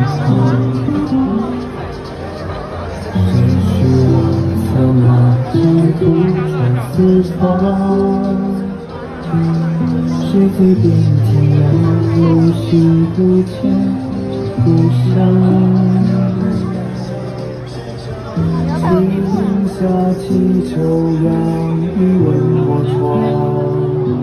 许我策马疾途穿四方，谁最边天涯，梦溪不见故乡。今夏气秋凉，欲问我窗。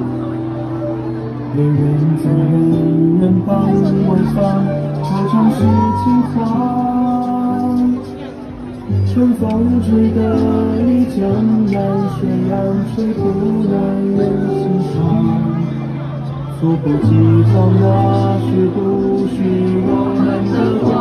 恋人总恋人傍晚放，这场是情狂。春风吹得一江南，水浪吹不难人心伤。猝不及防，那是不许我们的。